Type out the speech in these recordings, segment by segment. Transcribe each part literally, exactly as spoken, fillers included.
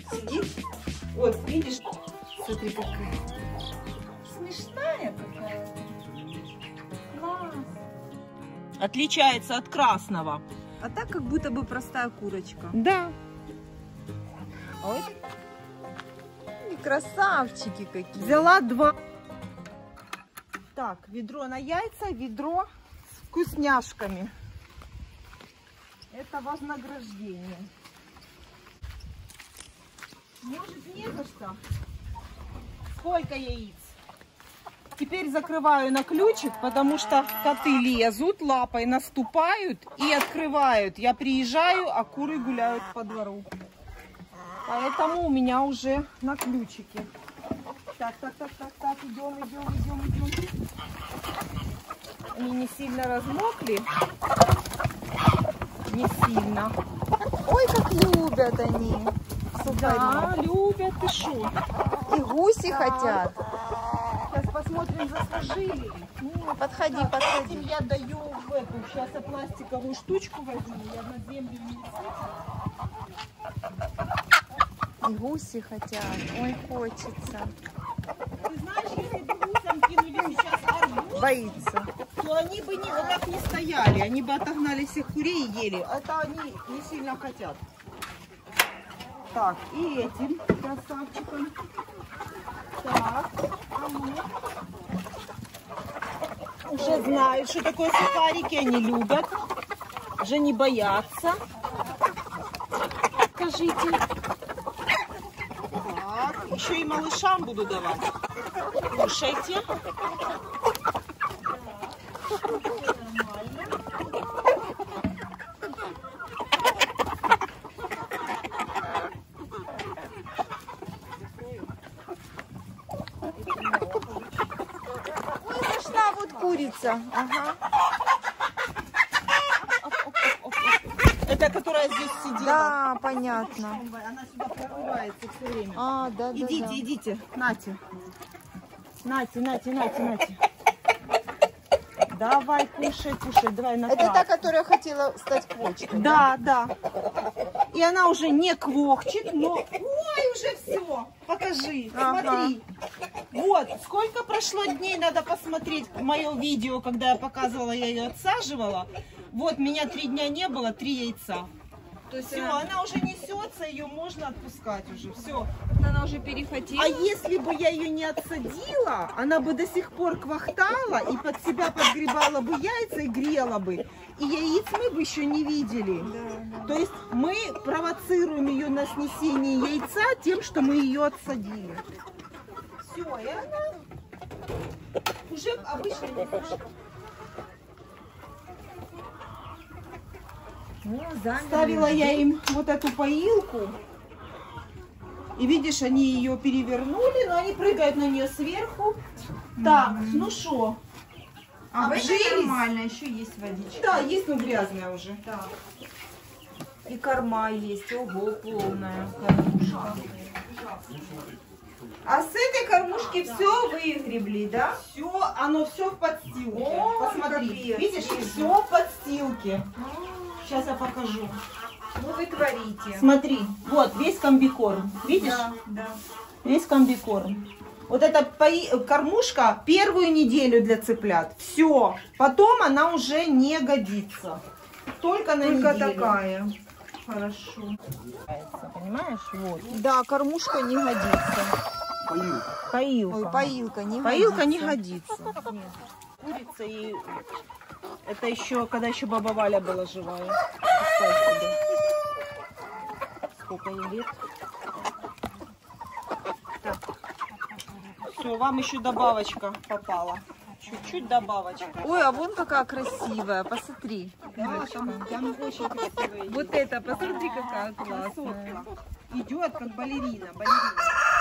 сидит. Вот, видишь? Смотри, какая. Смешная какая. Класс. Отличается от красного. А так, как будто бы простая курочка. Да. Ой. Красавчики какие. Взяла два. Так, ведро на яйца, ведро с вкусняшками. Это вознаграждение. Может, не за что. Сколько яиц? Теперь закрываю на ключик, потому что коты лезут, лапой наступают и открывают. Я приезжаю, а куры гуляют по двору. Поэтому у меня уже на ключике. Так, так, так, так, так, идем, идем, идем, идем. Они не сильно размокли. Не сильно. Ой, как любят они. Да, любят, ты шо? И гуси Да. хотят. Сейчас посмотрим, заслужили ли. Подходи, Так, подходи. этим я даю в эту. Сейчас я пластиковую штучку возьму. Я на землю не И гуси хотят. Ой, хочется. Ты знаешь, если бы гусям кинули сейчас арбуз, Боится. то они бы не, вот так не стояли. Они бы отогнали всех курей и ели. Это они не сильно хотят. Так, и этим красавчиком. Так, а ну. Уже знают, что такое сухарики. Они любят. Уже не боятся. Скажите. Так, еще и малышам буду давать. Кушайте. Ой, нашла вот курица. Ага. Это которая здесь сидела. Да, понятно. Она сюда прорывается все время. А, да, да, Идите, да. идите, нате. Нате, нате, нате, нате. Давай, кушай, кушай, давай на Это та, которая хотела стать квочкой. Да, да. И она уже не квохчет, но... Ой, уже все. Покажи, Ага. смотри. Вот, сколько прошло дней, надо посмотреть мое видео, когда я показывала, я ее отсаживала. Вот, меня три дня не было, три яйца. То есть Все, она, она уже несется, ее можно отпускать уже, все. она уже перехватила. А если бы я ее не отсадила, она бы до сих пор квахтала и под себя подгребала бы яйца и грела бы. И яиц мы бы еще не видели. Да, да. То есть мы провоцируем ее на снесение яйца тем, что мы ее отсадили. Все, и она уже обычно не кушает. Ставила я им вот эту поилку. И видишь, они ее перевернули, но они прыгают на нее сверху. Так, ну что? А обжились? нормально, еще есть водичка. Да, есть, но грязная уже. Так. И корма есть. Ого, полная кормушка. А с этой кормушки все выгребли, да? Все, оно все в подстилке. О, посмотри, капец, видишь, вижу. все в подстилке. Сейчас я покажу. Ну вы творите. Смотри, вот весь комбикорм. Видишь? Да, да. Весь комбикорм. Вот эта пои- кормушка первую неделю для цыплят. Все. Потом она уже не годится. Только на Только неделю. такая. Хорошо. Понимаешь? Вот. Да, кормушка не годится. Поилка. Ой, поилка не Поилка не годится. годится. Нет. Курица и... Это еще, когда еще баба Валя была живая. Представь себе. Сколько ей лет. Так. Все, вам еще добавочка попала. Чуть-чуть добавочка. Ой, а вон какая красивая, посмотри. Да, там, там очень красивая. Вот это, посмотри, какая классная. Красотка. Идет как балерина. балерина.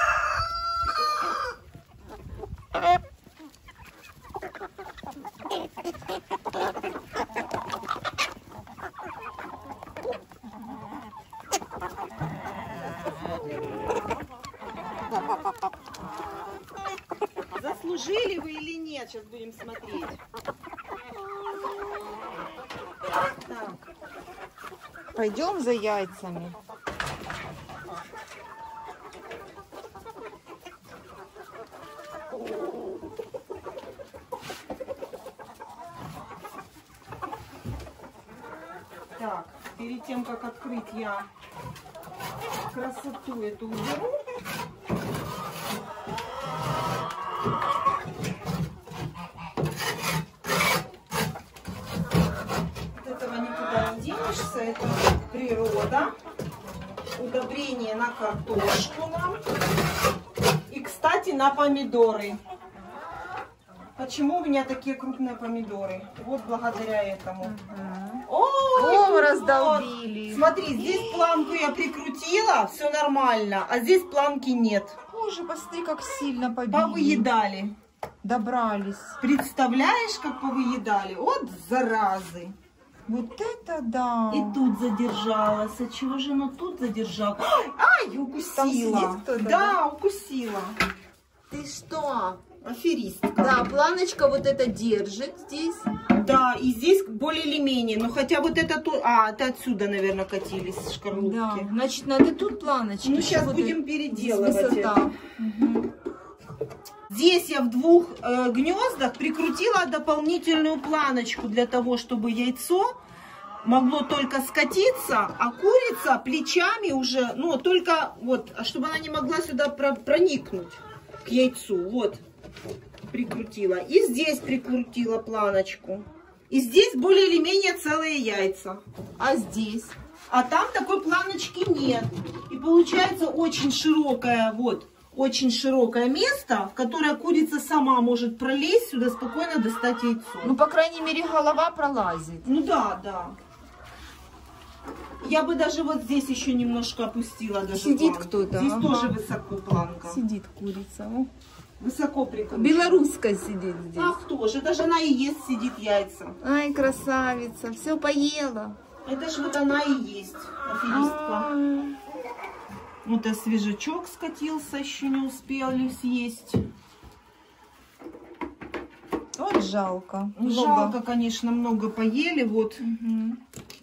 Заслужили вы или нет? Сейчас будем смотреть. Так. Пойдем за яйцами. Так, перед тем, как открыть, я красоту эту уберу. От этого никуда не денешься, это природа. Удобрение на картошку нам. И, кстати, на помидоры. Почему у меня такие крупные помидоры? Вот благодаря этому. Ага. Ой, О, вот. раздолбили. Смотри, здесь планку я прикрутила, все нормально, а здесь планки нет. Боже, посмотри, как сильно побили. Повыедали. Добрались. Представляешь, как повыедали? Вот заразы. Вот это да. И тут задержалась. А чего же оно тут задержалось? Ай, укусила. Там сидит кто-то, да, да? укусила. Ты что? Аферистка. Да, планочка вот это держит здесь. Да, и здесь более или менее. Но хотя вот это тут... А, это отсюда, наверное, катились шкарлупки. Да, значит, надо тут планочки. Ну, сейчас Вот будем и- переделывать здесь высота. это. Угу. Здесь я в двух э, гнездах прикрутила дополнительную планочку для того, чтобы яйцо могло только скатиться, а курица плечами уже, ну, только вот, чтобы она не могла сюда про проникнуть к яйцу. Вот, прикрутила. И здесь прикрутила планочку. И здесь более или менее целые яйца. А здесь? А там такой планочки нет. И получается очень широкая, вот, очень широкое место, в которое курица сама может пролезть сюда, спокойно достать яйцо. Ну, по крайней мере, голова пролазит. Ну да, да. Я бы даже вот здесь еще немножко опустила. Даже Сидит планку. кто-то, Здесь ага. тоже высоко планка. Сидит курица. О. Высоко прикручена. Белорусская сидит здесь. А кто же? Это же она и ест, сидит яйца. Ай, красавица, все поела. Это же вот она и есть, аферистка. А, Вот и свежачок скатился, еще не успели съесть. Вот жалко. Ну, Много. жалко, конечно, много поели. Вот. Мгм.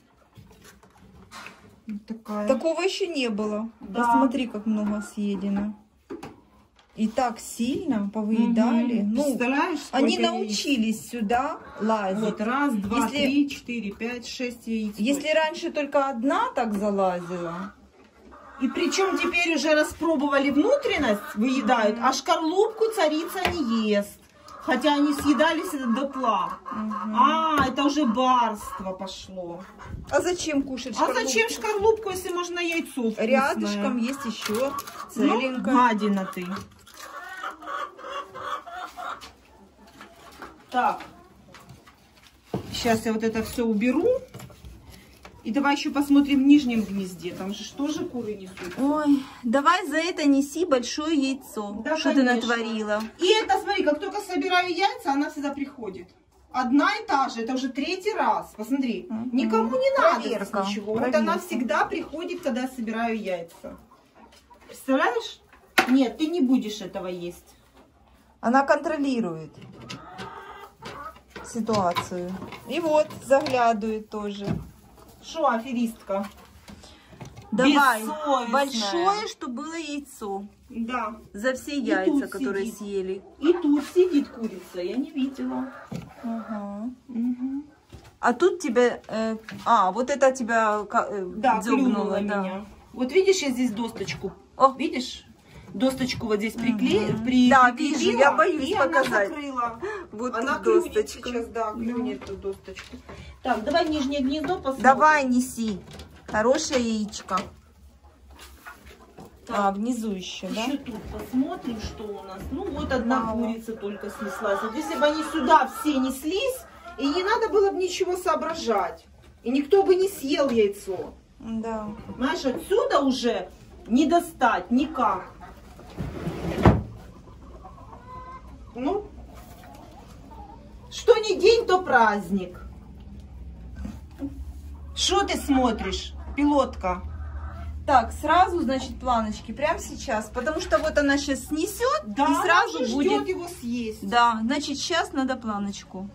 Вот такая. Такого еще не было. Да. Посмотри, как много съедено. И так сильно повыедали. Мгм. Ну, Представляешь, они сколько яиц? научились сюда лазить. Вот раз, два, Если- три, четыре, пять, шесть яиц. Если раньше только одна так залазила, И причем теперь уже распробовали внутренность, выедают, а шкарлупку царица не ест. Хотя они съедались это дотла. А, это уже барство пошло. а зачем кушать А шкарлупку? зачем шкарлупку, если можно яйцо вкусное? Рядышком есть еще Ну, целенько. гадина ты. Так. Сейчас я вот это все уберу. И давай еще посмотрим в нижнем гнезде. Там же что же куры несут? Ой, давай за это неси большое яйцо, Да, что ты конечно. натворила. И это, смотри, как только собираю яйца, она всегда приходит. Одна и та же, это уже третий раз. Посмотри, Мгм. никому не надо Проверка, здесь ничего. Вот проверка. она всегда приходит, когда я собираю яйца. Представляешь? Нет, ты не будешь этого есть. Она контролирует ситуацию. И вот, заглядывает тоже. Что, аферистка? Давай, Бессовестная. большое, что было яйцо. Да. За все И яйца, тут которые сидит. съели. И тут сидит курица, я не видела. Ага. Мгм. А тут тебя... э, а, вот это тебя ка- э, Да, дзёбнуло, клюнула да. меня. Вот видишь, я здесь досточку. О. Видишь? Досточку вот здесь приклею. Мгм. При, Да, прикрепила, вижу, я боюсь и показать. она закрыла. Вот Она тут клюнет досточка. сейчас, да, клюнет эту досточку. Так, давай нижнее гнездо посмотрим. Давай, неси. Хорошее яичко. Так. А, внизу еще, да? Еще тут посмотрим, что у нас. Ну, вот одна Мало. курица только снеслась. Вот если бы они сюда все неслись, и не надо было бы ничего соображать. И никто бы не съел яйцо. Да. Знаешь, отсюда уже не достать никак. Ну, что не день, то праздник. Что ты смотришь, пилотка? Так, сразу, значит, планочки, прямо сейчас. Потому что вот она сейчас снесет Да, и сразу она же будет... ждет его съесть. Да, значит, сейчас надо планочку.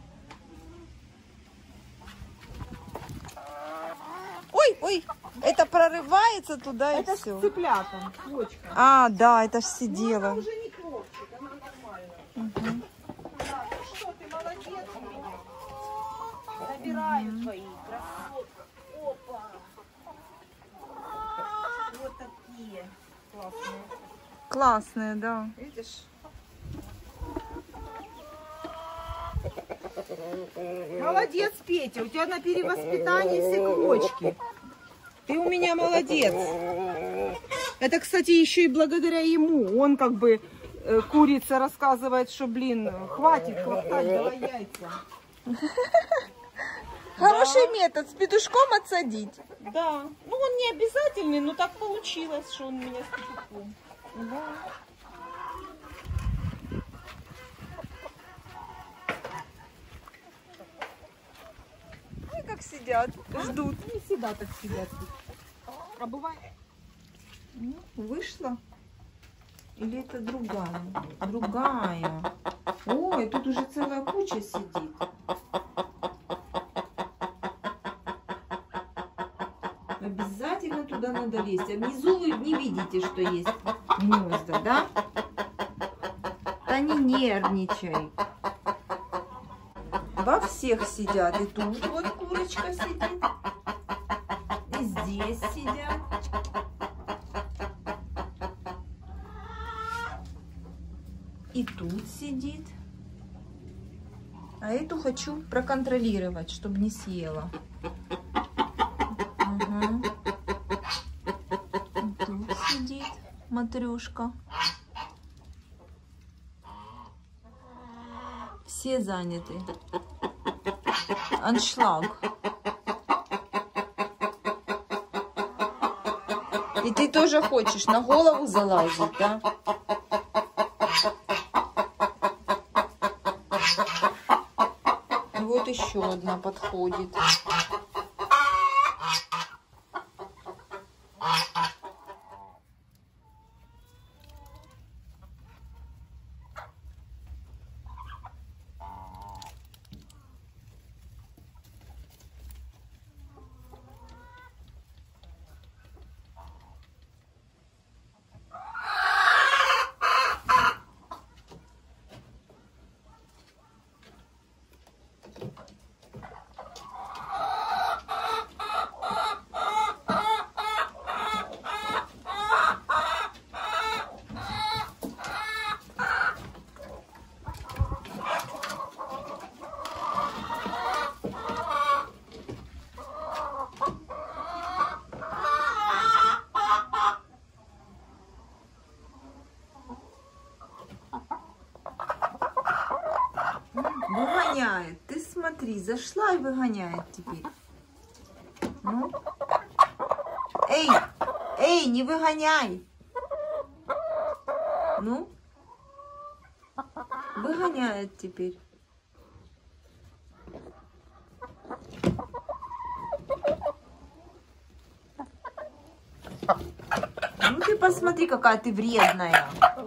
Ой, ой, это прорывается туда и Это все. с цыплятом, квочка. А, да, это ж Ну, она сидела. уже не квочек, она нормальная. Мгм. Так, ну что, ты молодец у меня. Забираю твои, красотка. Оп. классные, да. Видишь? Молодец, Петя, у тебя на перевоспитании все кулочки. Ты у меня молодец. Это, кстати, еще и благодаря ему. Он как бы, э, курица рассказывает, что, блин, хватит хватать, давай яйца. Хороший да. метод, с петушком отсадить. Да, ну он не обязательный, но так получилось, что он у меня с петушком. Да. Ой, как сидят, ждут. Не всегда так сидят. А бывает? Ну, вышла. Или это другая? Другая. Ой, тут уже целая куча сидит. Обязательно туда надо лезть. А внизу вы не видите, что есть гнезда, да? Да не нервничай. Во всех сидят. И тут вот курочка сидит. И здесь сидят. И тут сидит. А эту хочу проконтролировать, чтобы не съела. Угу. Тут сидит матрешка. Все заняты. Аншлаг. И ты тоже хочешь на голову залазить, да? И вот еще одна подходит. Выгоняет. Ты смотри, зашла и выгоняет теперь. Ну. Эй, эй, не выгоняй. Ну. Выгоняет теперь. Ну ты посмотри, какая ты вредная.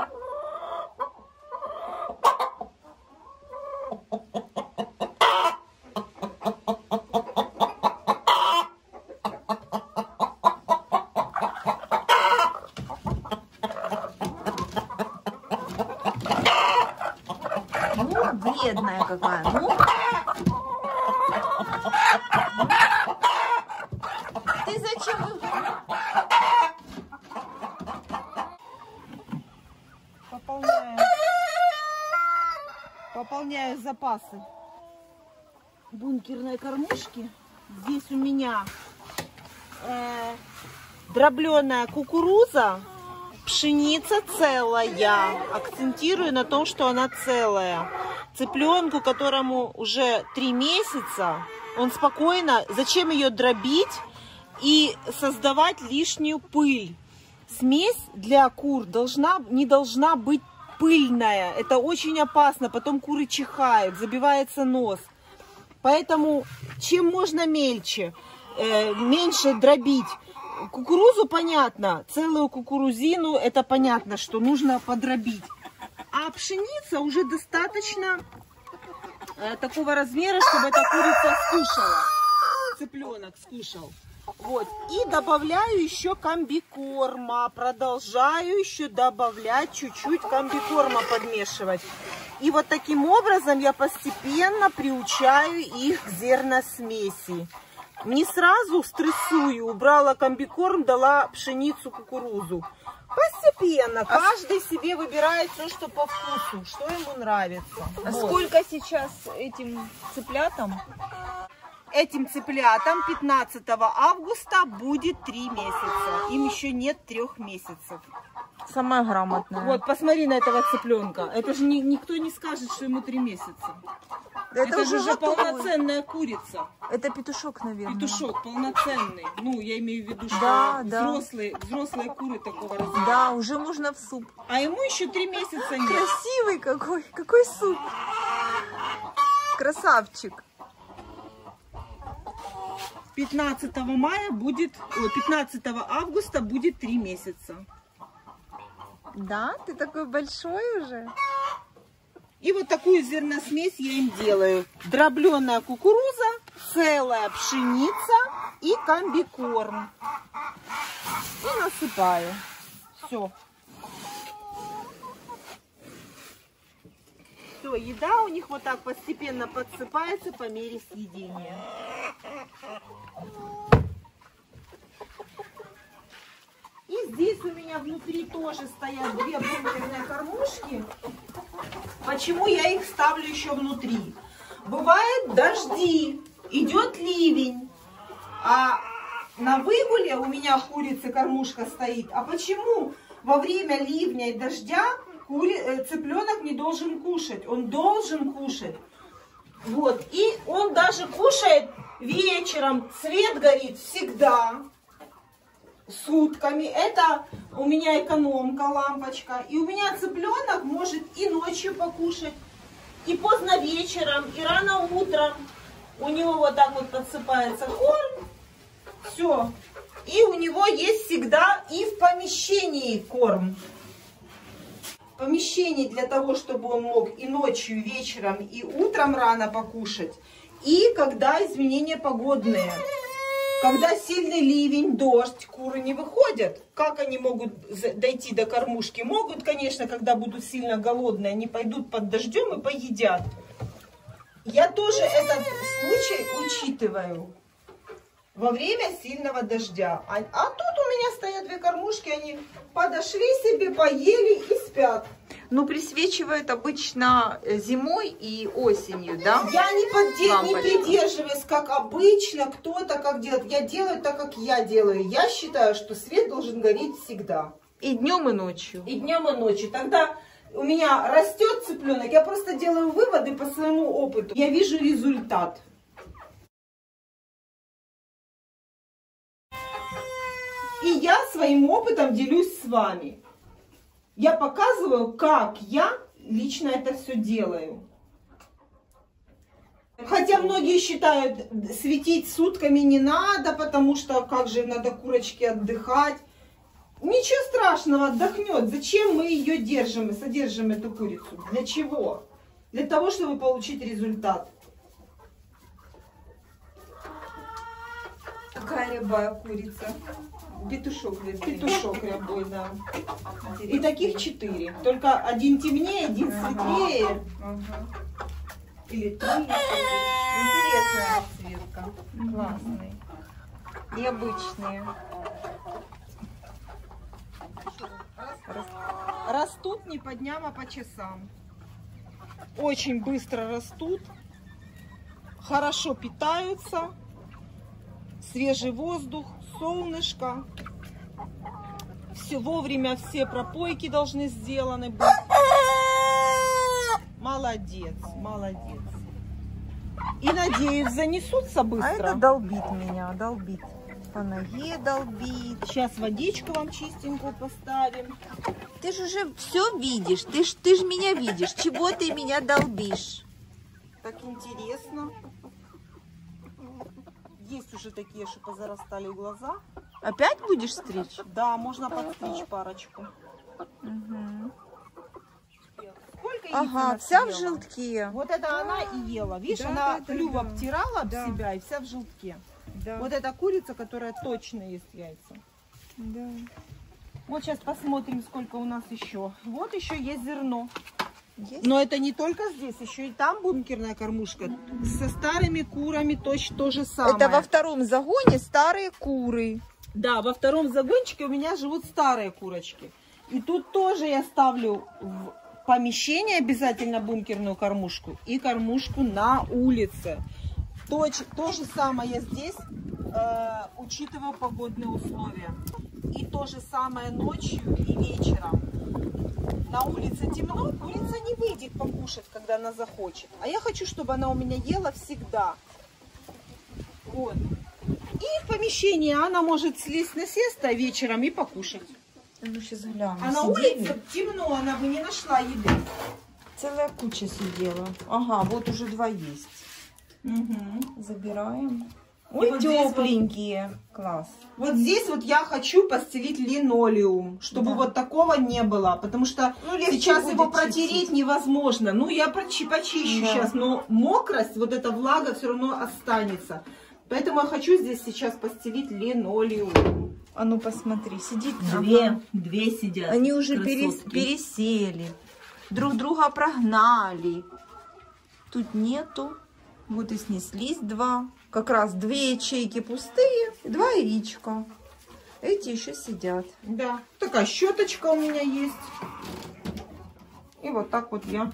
Ну, вредная какая. Ну. Ты зачем? Пополняю. Пополняю запасы бункерной кормушки. Здесь у меня э, дробленая кукуруза, пшеница целая. Акцентирую на том, что она целая. Цыпленку, которому уже три месяца, он спокойно, зачем ее дробить и создавать лишнюю пыль? Смесь для кур должна, не должна быть пыльная. Это очень опасно. Потом куры чихают, забивается нос. Поэтому чем можно мельче, э, меньше дробить. Кукурузу понятно, целую кукурузину, это понятно, что нужно подробить. А пшеница уже достаточно э, такого размера, чтобы эта курица скушала. Цыпленок скушал. Вот. И добавляю еще комбикорма. Продолжаю еще добавлять чуть-чуть комбикорма, подмешивать. И вот таким образом я постепенно приучаю их к зерносмеси. Не сразу стрессую, убрала комбикорм, дала пшеницу, кукурузу. Постепенно, каждый себе выбирает все, что по вкусу, что ему нравится. А Вот. сколько сейчас этим цыплятам? Этим цыплятам пятнадцатого августа будет три месяца. Им еще нет трех месяцев. Самая грамотная. Вот, посмотри на этого цыпленка. Это же ни, никто не скажет, что ему три месяца. Это, Это же уже готовый. полноценная курица. Это петушок, наверное. Петушок полноценный. Ну, я имею в виду, что Да, да. взрослые, взрослые куры такого размера. Да, уже можно в суп. А ему еще три месяца нет. Красивый какой, какой суп. Красавчик. пятнадцатого мая будет, ой, пятнадцатого августа будет три месяца. Да, ты такой большой уже. И вот такую зерносмесь я им делаю. Дробленая кукуруза, целая пшеница и комбикорм. И насыпаю. Все. Все, еда у них вот так постепенно подсыпается по мере съедения. И здесь у меня внутри тоже стоят две бункерные кормушки. Почему я их ставлю еще внутри? Бывают дожди, идет ливень, а на выгуле у меня курицы кормушка стоит. А почему во время ливня и дождя кури... цыпленок не должен кушать? Он должен кушать. Вот. И он даже кушает вечером, свет горит всегда. Сутками. Это у меня экономка, лампочка. И у меня цыпленок может и ночью покушать, и поздно вечером, и рано утром. У него вот так вот подсыпается корм. Все. И у него есть всегда и в помещении корм. Помещение для того, чтобы он мог и ночью, и вечером, и утром рано покушать. И когда изменения погодные. Когда сильный ливень, дождь, куры не выходят. Как они могут дойти до кормушки? Могут, конечно, когда будут сильно голодные, они пойдут под дождем и поедят. Я тоже этот случай учитываю во время сильного дождя. А, а тут у меня стоят две кормушки, они подошли себе, поели и спят. Ну, присвечивают обычно зимой и осенью, да? Я не, подде... не придерживаюсь, как обычно, кто-то как делает. Я делаю так, как я делаю. Я считаю, что свет должен гореть всегда. И днем, и ночью. И днем, и ночью. Тогда у меня растет цыпленок, я просто делаю выводы по своему опыту. Я вижу результат. И я своим опытом делюсь с вами. Я показываю, как я лично это все делаю. Хотя многие считают, светить сутками не надо, потому что как же надо курочке отдыхать. Ничего страшного, отдохнет. Зачем мы ее держим и содержим эту курицу? Для чего? Для того, чтобы получить результат. Какая рябая курица? Петушок, Петушок рябой, да. И таких четыре. Только один темнее, один светлее. Ага. Или три. Интересная расцветка. Классный. Необычные. Растут не по дням, а по часам. Очень быстро растут. Хорошо питаются. Свежий воздух, солнышко. Все вовремя, все пропойки должны сделаны быть. Молодец, молодец. И надеюсь, занесутся быстро. А это долбит меня, долбит. По ноге долбит. Сейчас водичку вам чистенькую поставим. Ты же уже все видишь, ты ж, ты ж меня видишь. Чего ты меня долбишь? Так интересно. Есть уже такие, что позарастали глаза. Опять будешь стричь? Да, можно подстричь парочку. Угу. Сколько яиц Ага, она вся съела? в желтке. Вот это она и ела. Видишь, Да, она да, да, клюв да. обтирала Да. об себя и вся в желтке. Да. Вот эта курица, которая точно ест яйца. Да. Вот сейчас посмотрим, сколько у нас еще. Вот еще есть зерно. Есть? Но это не только здесь, еще и там бункерная кормушка. Со старыми курами точно то же самое. Это во втором загоне старые куры. Да, во втором загончике у меня живут старые курочки. И тут тоже я ставлю в помещение обязательно бункерную кормушку и кормушку на улице. То, то же самое здесь, э, учитывая погодные условия. И то же самое ночью и вечером. На улице темно, курица не выйдет покушать, когда она захочет. А я хочу, чтобы она у меня ела всегда. Вот. И в помещении она может слезть на сесто вечером и покушать. Ну, сейчас гляну. А на улице темно, она бы не нашла еды. Целая куча сидела. Ага, вот уже два есть. Угу. Забираем. Ой, вот тепленькие. Вот, класс. Вот здесь вот я хочу постелить линолеум, чтобы да. вот такого не было. Потому что ну, сейчас его протереть чистить. невозможно. Ну, я почи почищу да. сейчас, но мокрость, вот эта влага все равно останется. Поэтому я хочу здесь сейчас постелить линолеум. А ну посмотри, сидит две, ага. две сидят. Они уже перес, пересели, друг друга прогнали. Тут нету. Вот и снеслись два. Как раз две ячейки пустые, два яичка. Эти еще сидят. Да. Такая щеточка у меня есть. И вот так вот я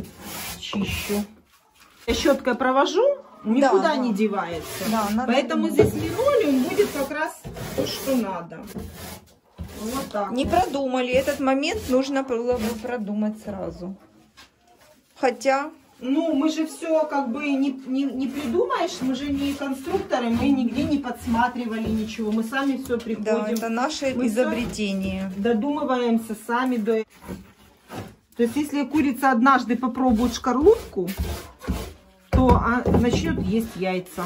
чищу. Я щеткой провожу, никуда да, не да. девается. Да, поэтому надо... здесь линолеум будет как раз то, что надо. Вот так. Не продумали. Этот момент нужно было бы продумать сразу. Хотя... Ну, мы же все как бы не, не, не придумаешь, мы же не конструкторы, мы нигде не подсматривали ничего, мы сами все приходим. Да, это наше мы изобретение. Додумываемся сами до... То есть, если курица однажды попробует шкарлупку, то она начнет есть яйца.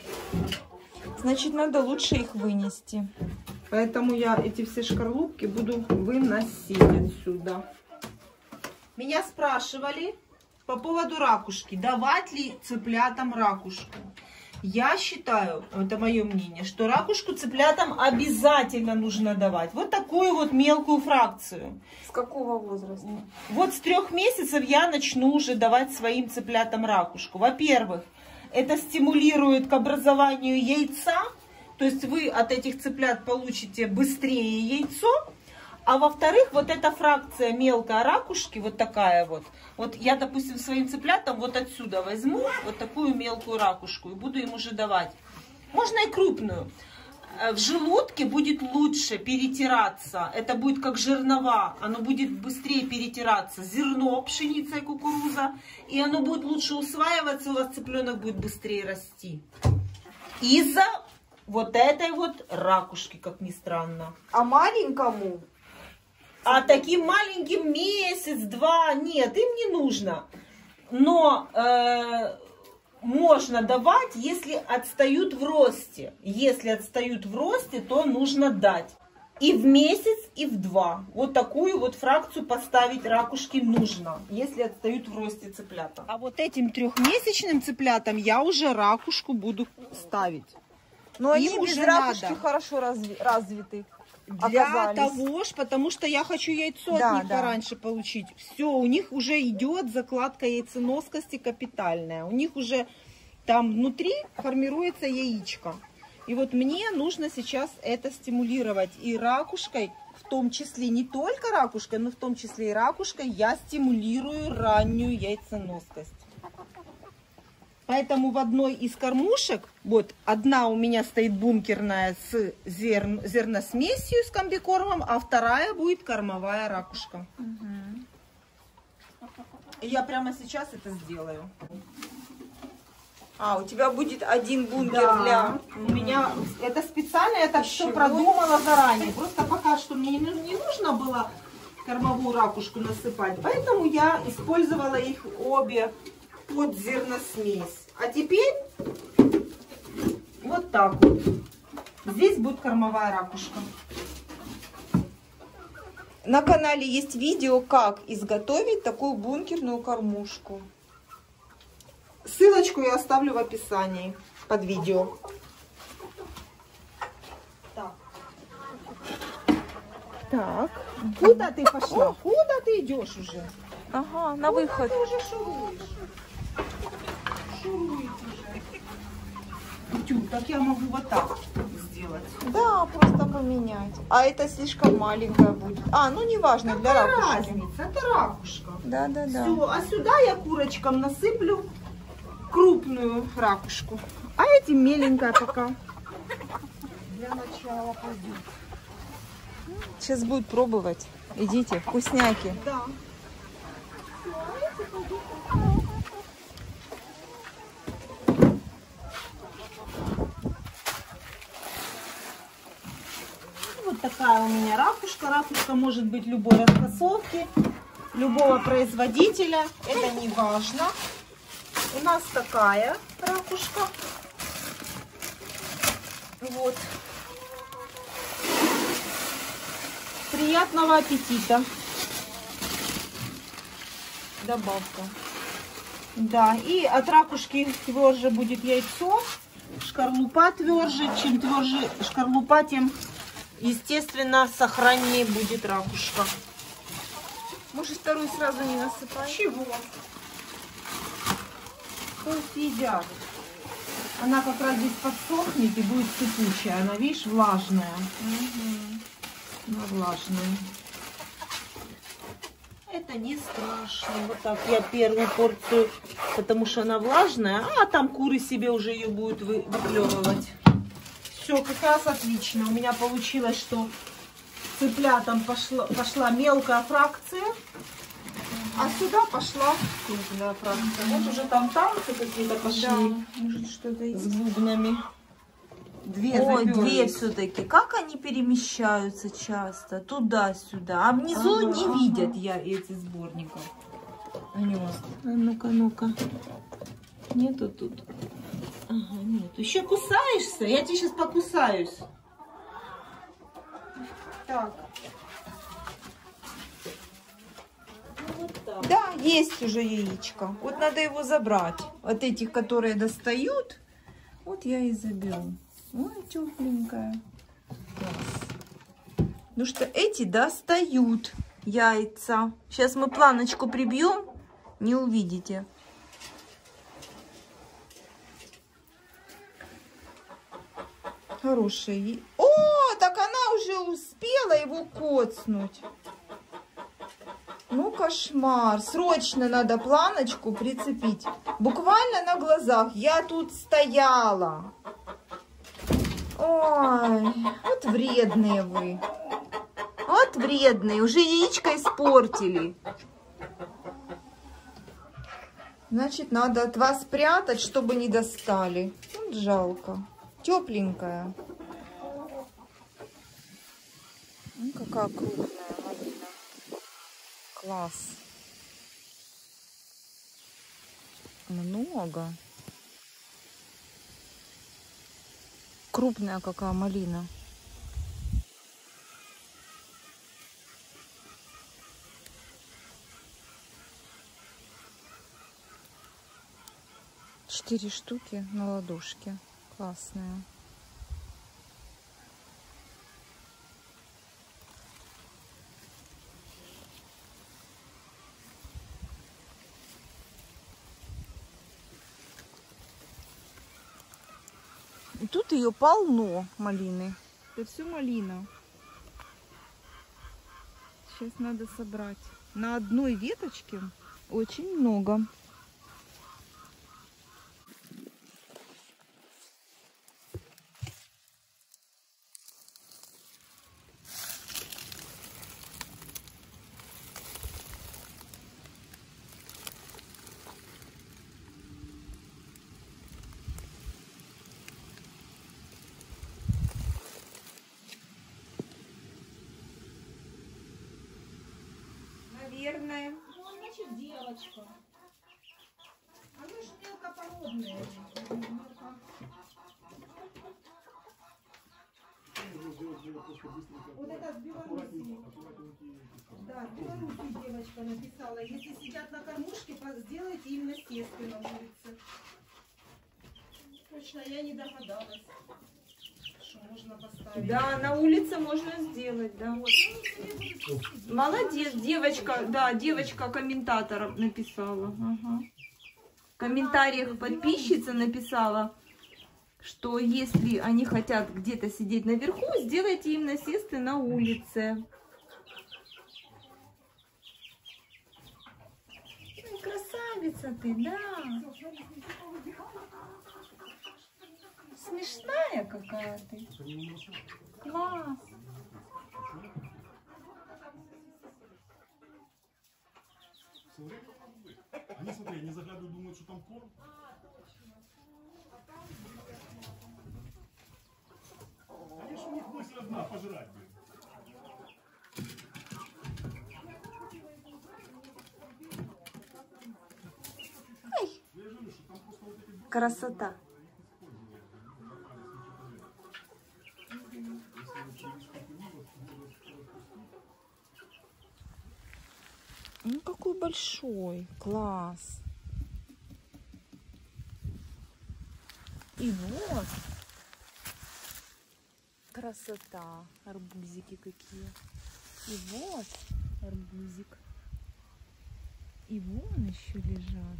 Значит, надо лучше их вынести. Поэтому я эти все шкарлупки буду выносить отсюда. Меня спрашивали по поводу ракушки, давать ли цыплятам ракушку. Я считаю, это мое мнение, что ракушку цыплятам обязательно нужно давать. Вот такую вот мелкую фракцию. С какого возраста? Вот с трех месяцев я начну уже давать своим цыплятам ракушку. Во-первых, это стимулирует к образованию яйца. То есть вы от этих цыплят получите быстрее яйцо. А во-вторых, вот эта фракция мелкой ракушки, вот такая вот. Вот я, допустим, своим цыплятам вот отсюда возьму вот такую мелкую ракушку и буду им уже давать. Можно и крупную. В желудке будет лучше перетираться. Это будет как жернова. Оно будет быстрее перетираться. Зерно, пшеница и кукуруза. И оно будет лучше усваиваться. У вас цыпленок будет быстрее расти. Из-за вот этой вот ракушки, как ни странно. А маленькому? А таким маленьким месяц-два нет, им не нужно. Но э, можно давать, если отстают в росте. Если отстают в росте, то нужно дать. И в месяц, и в два. Вот такую вот фракцию поставить ракушки нужно, если отстают в росте цыплята. А вот этим трехмесячным цыплятам я уже ракушку буду ставить. Но они им без ракушки надо. Хорошо разви развиты. Для оказались. того ж, потому что я хочу яйцо да, от них да. пораньше получить. Все, у них уже идет закладка яйценоскости капитальная. У них уже там внутри формируется яичко. И вот мне нужно сейчас это стимулировать. И ракушкой, в том числе, не только ракушкой, но в том числе и ракушкой, я стимулирую раннюю яйценоскость. Поэтому в одной из кормушек, вот одна у меня стоит бункерная с зерн, зерносмесью, с комбикормом, а вторая будет кормовая ракушка. Угу. И я прямо сейчас это сделаю. А, у тебя будет один бункер да, для... У меня это специально, я так все продумала заранее. Просто пока что мне не нужно было кормовую ракушку насыпать, поэтому я использовала их обе под зерносмесь. А теперь вот так вот. Здесь будет кормовая ракушка. На канале есть видео, как изготовить такую бункерную кормушку. Ссылочку я оставлю в описании под видео. Так. Так. Куда ты пошла? Куда ты идешь уже? Ага, на выход. Ты уже шуруешь. Шуруете уже. Тю, так я могу вот так сделать. Да, просто поменять. А это слишком маленькая будет. А, ну неважно, для Какая ракушки. разница? Это ракушка. Да, да, да. Все, а сюда я курочкам насыплю крупную ракушку. А этим меленькая пока. Для начала пойдет. Сейчас будет пробовать. Идите, вкусняки. Да. Вот такая у меня ракушка. Ракушка может быть любой расфасовки, любого производителя. Это не важно. У нас такая ракушка. Вот. Приятного аппетита. Добавка. Да, и от ракушки тверже будет яйцо. Шкарлупа тверже. Чем тверже шкарлупа, тем, естественно, сохраннее будет ракушка. Может, вторую сразу не насыпать? Чего? Пусть едят. Она как раз здесь подсохнет и будет сыпучая. Она, видишь, влажная. Угу. Она влажная. Это не страшно. Вот так я первую порцию, потому что она влажная, а там куры себе уже ее будут вы, выплевывать. Все, как раз отлично. У меня получилось, что цыплятам пошла, пошла мелкая фракция, а сюда пошла крупная фракция. Вот уже там танцы какие-то пошли. Да, может что-то С есть. бубнами. Две Ой, две заперлись. все-таки. Как они перемещаются часто туда-сюда. А внизу Ага, не ага. видят я эти сборников гнезд. А ну-ка, ну-ка. Нету тут. Ага, нет. Еще кусаешься? Я тебе сейчас покусаюсь. Так. Ну, вот так. Да, есть уже яичко. Вот надо его забрать. Вот этих, которые достают, вот я и заберу. Ой, тепленькая. Класс. Ну что, эти достают яйца. Сейчас мы планочку прибьем, не увидите. Хорошие. О, так она уже успела его коцнуть. Ну, кошмар. Срочно надо планочку прицепить. Буквально на глазах. Я тут стояла. Ой, вот вредные вы. Вот вредные. Уже яичко испортили. Значит, надо от вас спрятать, чтобы не достали. Вот жалко. Тепленькая. Ну, какая крупная малина. Класс. Много. Крупная какая малина. Четыре штуки на ладошке. Классная. И тут ее полно, малины. Это все малина. Сейчас надо собрать. На одной веточке очень много. Наверное. Ну, значит, девочка. Они же мелкопородные. Вот это с Белоруссии. Да, с Белоруссии девочка написала. Если сидят на кормушке, сделайте им насесты на улице. Точно, я не догадалась. что можно поставить. Да, на улице можно сделать, да. Молодец, девочка, да, девочка комментатор написала. Ага. В комментариях подписчица написала, что если они хотят где-то сидеть наверху, сделайте им насесты на улице. Ой, красавица ты, да. Смешная какая ты. Класс. Они, смотри, не заглядывают, думают, что там корм. Они ж у них мысль одна, пожрать, блин. Ой, красота. Ну какой большой, класс. И вот красота, арбузики какие. И вот арбузик. И вон еще лежат.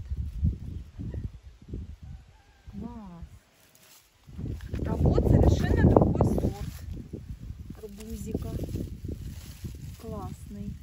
Класс. А вот совершенно другой сорт арбузика. Классный.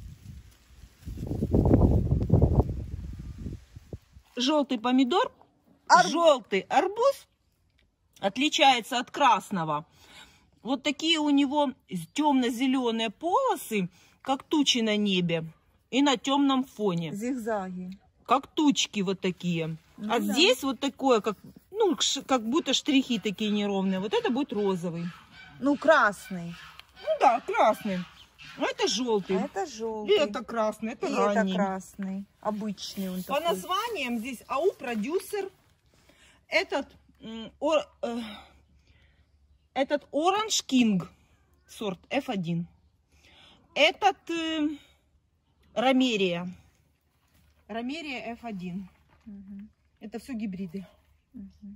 Желтый помидор, Арб... желтый арбуз отличается от красного. Вот такие у него темно-зеленые полосы, как тучи на небе и на темном фоне. Зигзаги. Как тучки вот такие. Ну, а да. здесь вот такое, как, ну, как будто штрихи такие неровные. Вот это будет розовый. Ну, красный. Ну да, красный. А это желтый. А это И желтый. это красный, это И ранний. это красный. Обычный он По такой. названиям здесь АУ продюсер. Этот, о, э, этот Orange King, сорт эф один. Этот э, Ромерия. Ромерия эф один. Угу. Это все гибриды. Угу.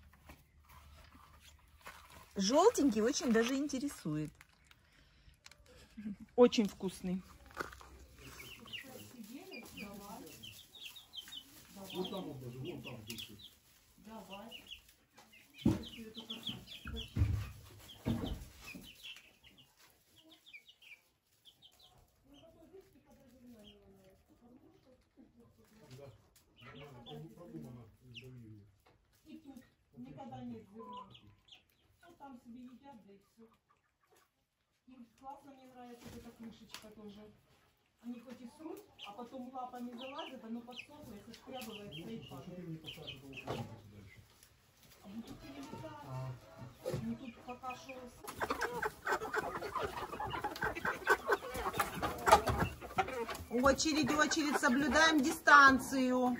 Желтенький очень даже интересует. Очень вкусный. Вот там вот даже, вон там. Давай. И тут никогда нет зерна. Ну там себе едят, да и все. Им классно, мне нравится эта крышечка тоже. Они хоть и срут, а потом лапами залазят, оно подсохло и сошкрябывает свои падает. А мы тут не летаем. Мы тут пока шел. Очередь, очередь, соблюдаем дистанцию.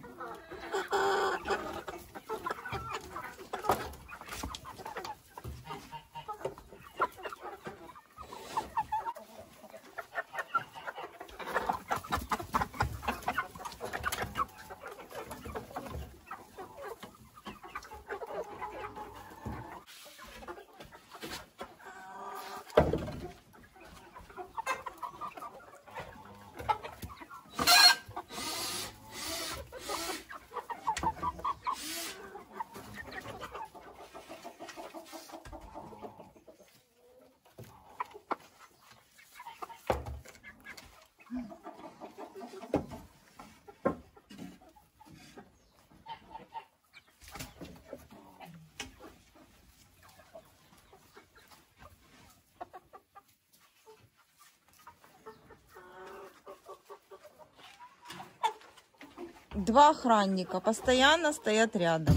Два охранника постоянно стоят рядом.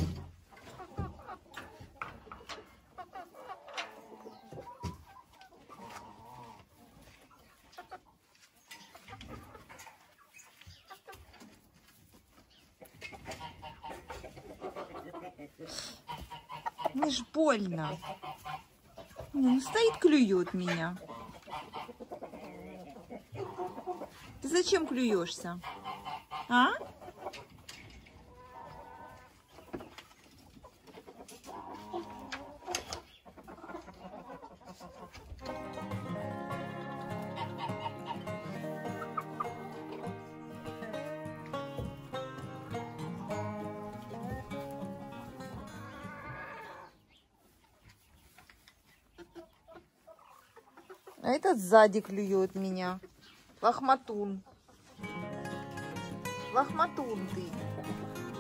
Мне ж больно. Ну, стоит, клюет меня. Ты зачем клюешься? А? А этот сзади клюет меня. Лохматун. Лохматун ты.